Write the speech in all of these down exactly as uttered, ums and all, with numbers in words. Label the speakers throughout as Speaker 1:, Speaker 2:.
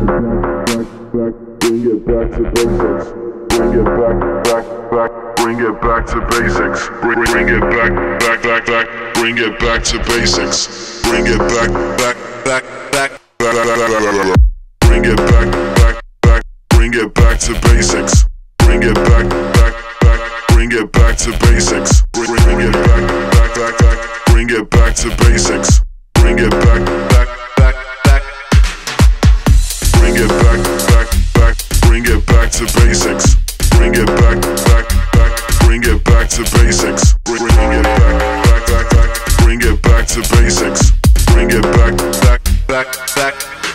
Speaker 1: Bring it back to basics. Bring it back, back, back. Bring it back to basics. Bring, bring it back, back, back, back. Bring it back to basics. Bring it back, back, back, back. Bring it back, back, back. Bring it back to basics. Bring it back, back, back. Bring it back to basics. Bring, bring it back, back, back, back. Bring it back to basics. Bring it back, back, back, back. Bring it back, back, back. Bring it back to basics. Bring it back, back, back. Bring it back to basics. Bring, bring it back, back, back, back. Bring it back to basics. Bring it back, back, back, back.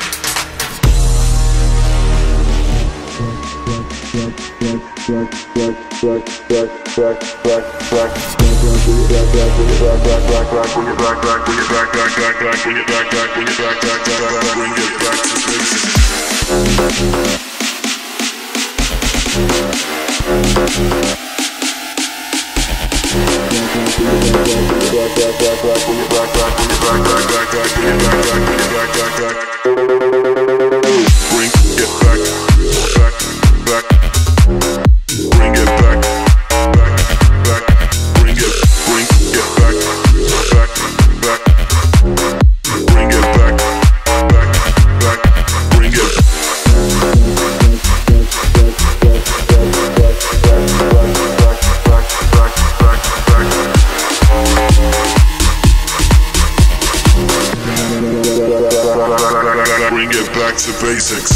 Speaker 1: Back to basics.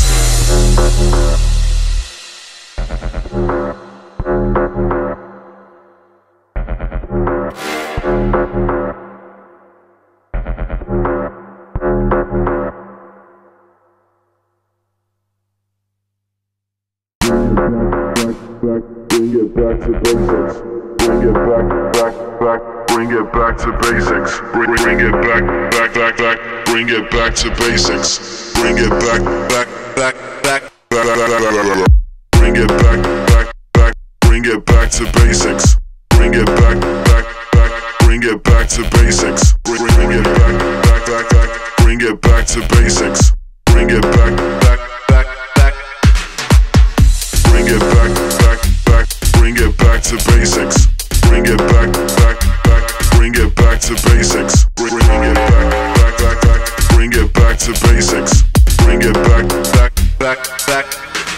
Speaker 1: Bring it back to basics. Bring it back, back, back. Bring it back to basics. Bring, bring it back, back, back, back. Bring it back to basics. Bring it back, back, back, back. Bring it back, back, back. Bring it back to basics. Bring it back, back, back. Bring it back to basics. Bring, bring it back, back, back, back. Bring it back to basics. Bring it back, back, back, back. Bring it back, back, back. Bring it back to basics. Bring it back, back, back. Bring it back to basics. Bring, bring it back, back, back, back. Bring it back to basics. Bring it back, back, back, back.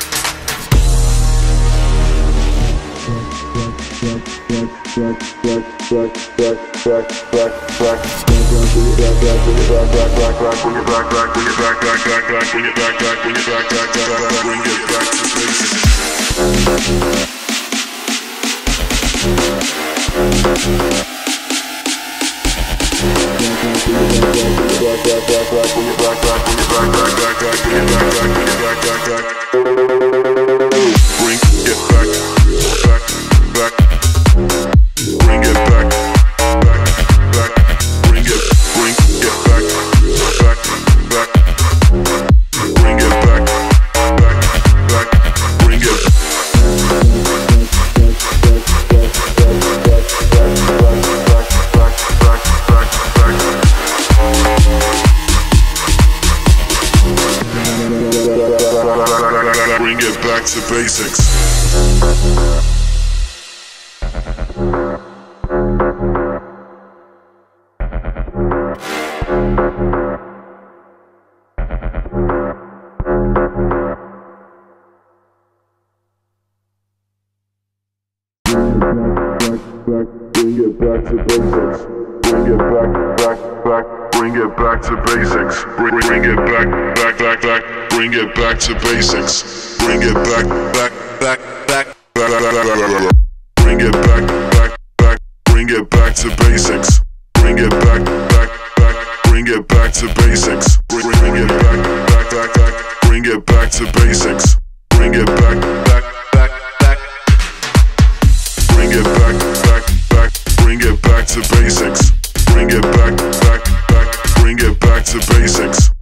Speaker 1: Bring it back to basics. Bring it back to basics. Bring it back, back, back. Bring it back to basics. Bring, bring it back, back, back, back. Bring it back to basics. Bring it back, back, back, back. Bring it back, back, back. Bring it back to basics. Bring it back, back, back. Bring it back to basics. Bring, bring it back, back, back, back. Bring it back to basics. Bring it back, back, back, back. Bring it back, back, back. Bring it back to basics. Bring it back, back, back. Bring it back to basics.